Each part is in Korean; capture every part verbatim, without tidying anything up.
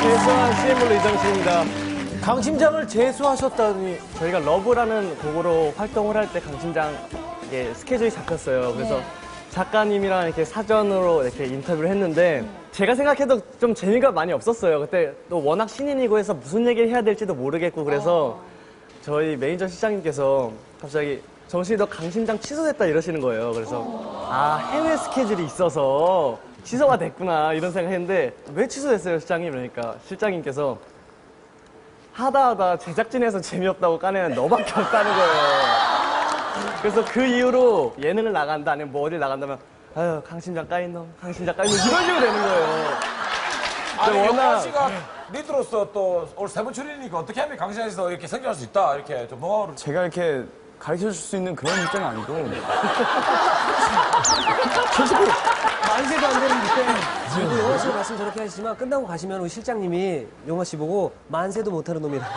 재수한 씨엠블루 이정식입니다. 강심장을 재수하셨다니. 저희가 러브라는 곡으로 활동을 할 때 강심장 이게 스케줄이 잡혔어요. 그래서 네. 작가님이랑 이렇게 사전으로 이렇게 인터뷰를 했는데 제가 생각해도 좀 재미가 많이 없었어요. 그때 또 워낙 신인이고 해서 무슨 얘기를 해야 될지도 모르겠고 그래서 저희 매니저 시장님께서 갑자기 정신이 너 강심장 취소됐다 이러시는 거예요. 그래서 아 해외 스케줄이 있어서 취소가 됐구나 이런 생각했는데 왜 취소됐어요 실장님? 그러니까 실장님께서 하다 하다 제작진에서 재미없다고 까내는 너밖에 없다는 거예요. 그래서 그 이후로 예능을 나간다 아니면 뭐 어딜 나간다면 아유 강심장 까인 놈 강심장 까인 놈 이런 식으로 되는 거예요. 아니 영화 씨가 리드로서 또 올 세 번 출연이니까 어떻게 하면 강심장에서 이렇게 성장할 수 있다 이렇게 좀 노하우를 제가 이렇게 가르쳐 줄 수 있는 그런 입장이 아니고 솔직히 만세도 안 되는 그때 영화 씨가 말씀 저렇게 하시지만 끝나고 가시면 우리 실장님이 영화 씨 보고 만세도 못하는 놈이라고.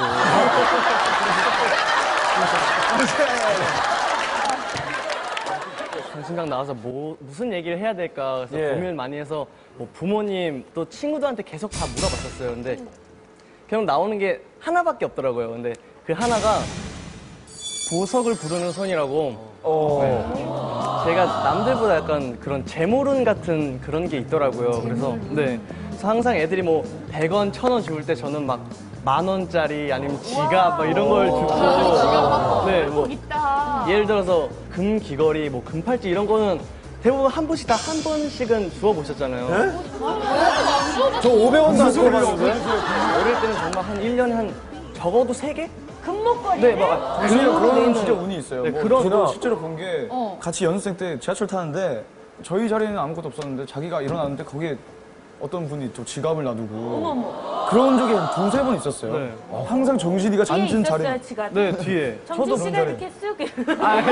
강심장 나와서 뭐 무슨 얘기를 해야 될까 그래서 예. 고민을 많이 해서 뭐 부모님 또 친구들한테 계속 다 물어봤었어요. 근데 그냥 나오는 게 하나밖에 없더라고요. 근데 그 하나가 보석을 부르는 손이라고. 어. 네. 제가 남들보다 약간 그런 재물운 같은 그런 게 있더라고요. 그래서 네. 그래서 항상 애들이 뭐 백 원, 천 원 주울 때 저는 막 만 원짜리 아니면 지갑 막 이런 걸 주고 네, 뭐 있다. 예를 들어서 금 귀걸이, 뭐 금팔찌 이런 거는 대부분 한 번씩 다 한 번씩은 주워 보셨잖아요. 저 오백 원 다 써봤는데? 어릴 때는 정말 한 일 년에 한 적어도 세 개? 금목걸이. 네, 막 그런 그런 진짜 운이 있어요. 네, 뭐 그런 제가 뭐- 실제로 본 게 어. 같이 연습생 때 지하철 타는데 저희 자리에는 아무것도 없었는데 자기가 일어났는데 거기에 어떤 분이 또 지갑을 놔두고 그런 적이 한 두세 번 있었어요. 네. 어, 항상 정신이가 뒤에 앉은 자리. 있었어요, 지갑. 네, 뒤에. 정진 씨가 그런 이렇게 쑥. 아, 아이,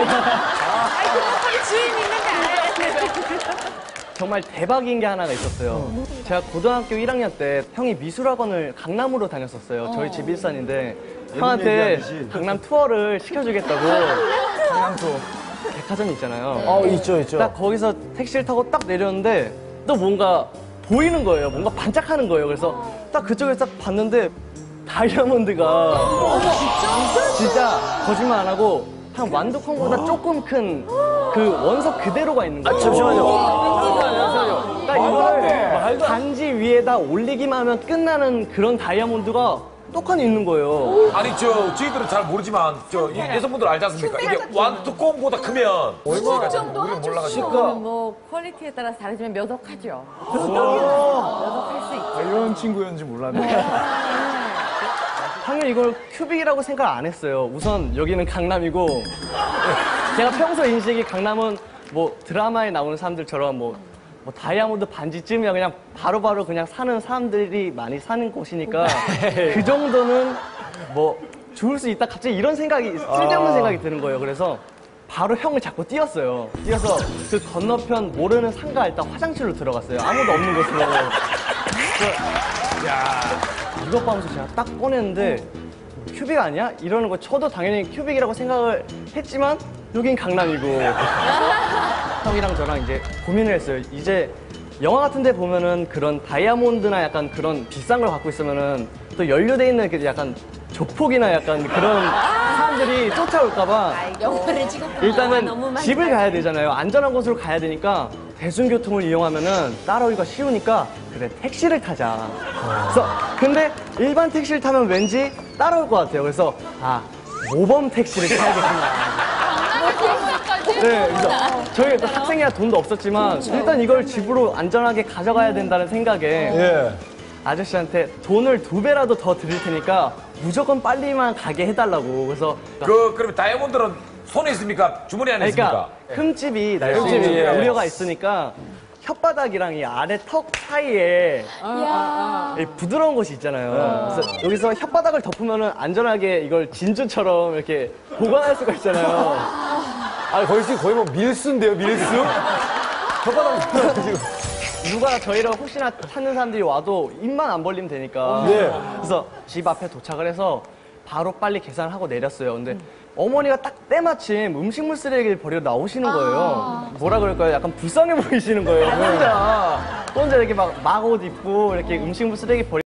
금목걸이 주인 있는 게 알아요. 정말 대박인 게 하나가 있었어요. 제가 고등학교 일 학년 때 형이 미술학원을 강남으로 다녔었어요. 저희 집 일산인데 형한테 강남 투어를 시켜주겠다고. 강남 투어. 백화점 있잖아요. 어, 있죠, 있죠. 딱 거기서 택시를 타고 딱 내렸는데 또 뭔가 보이는 거예요. 뭔가 반짝하는 거예요. 그래서 딱 그쪽에 딱 봤는데 다이아몬드가 진짜 거짓말 안 하고 한 완두콩보다 조금 큰 그 원석 그대로가 있는 거예요. 아, 잠시만요. 딱 이거를 반지 위에다 올리기만 하면 끝나는 그런 다이아몬드가 똑같이 있는 거예요. 아니 저 저희들은 잘 모르지만 저 이 여성분들 알지 않습니까? 이게 완뚜껑보다 크면 그 정도 우리는 몰라가지고 하죠. 뭐 퀄리티에 따라서 다르지만 몇 억 하죠. 몇 억 할 수 있죠. 아, 이런 친구였는지 몰랐네. 당연히 이걸 큐빅이라고 생각 안 했어요. 우선 여기는 강남이고 제가 평소 인식이 강남은 뭐 드라마에 나오는 사람들처럼 뭐, 뭐 다이아몬드 반지쯤이야 그냥 바로바로 그냥 사는 사람들이 많이 사는 곳이니까 그 정도는 뭐 좋을 수 있다 갑자기 이런 생각이 쓸데없는 생각이 드는 거예요. 그래서 바로 형을 잡고 뛰었어요. 뛰어서 그 건너편 모르는 상가 일단 화장실로 들어갔어요. 아무도 없는 곳으로. 그래서 야 이것 봐면서 제가 딱 꺼냈는데 큐빅 아니야? 이러는 거 저도 당연히 큐빅이라고 생각을 했지만 여긴 강남이고 형이랑 저랑 이제 고민을 했어요. 이제 영화 같은 데 보면은 그런 다이아몬드나 약간 그런 비싼 걸 갖고 있으면은 또 연루돼 있는 그 약간 조폭이나 약간 그런 사람들이 쫓아올까봐 영화를 찍었구나. 일단은 너무 많이 집을 봐요. 가야 되잖아요. 안전한 곳으로 가야 되니까 대중교통을 이용하면은 따라오기가 쉬우니까 그래 택시를 타자. 그래서 근데 일반 택시를 타면 왠지 따라올 것 같아요. 그래서 아 모범 택시를 타야겠구나. 네, 그래서 저희 또 학생이라 돈도 없었지만 일단 이걸 집으로 안전하게 가져가야 된다는 생각에 예. 아저씨한테 돈을 두 배라도 더 드릴 테니까 무조건 빨리만 가게 해달라고. 그래서 그 그러면 다이아몬드는 손에 있습니까? 주머니 안에 있습니까? 그러니까 흠집이 날 수 흠집이, 있는 예. 우려가 있으니까 혓바닥이랑 이 아래 턱 사이에 이 부드러운 곳이 있잖아요. 그래서 여기서 혓바닥을 덮으면은 안전하게 이걸 진주처럼 이렇게 보관할 수가 있잖아요. 아, 거의 지금 거의 뭐 밀수인데요, 밀수? 혓바닥 지금. 누가 저희를 혹시나 찾는 사람들이 와도 입만 안 벌리면 되니까. 네. 그래서 집 앞에 도착을 해서 바로 빨리 계산을 하고 내렸어요. 근데 어머니가 딱 때마침 음식물 쓰레기를 버리러 나오시는 거예요. 뭐라 그럴까요? 약간 불쌍해 보이시는 거예요. 혼자. 혼자 이렇게 막 막 옷 입고 이렇게 음식물 쓰레기 버리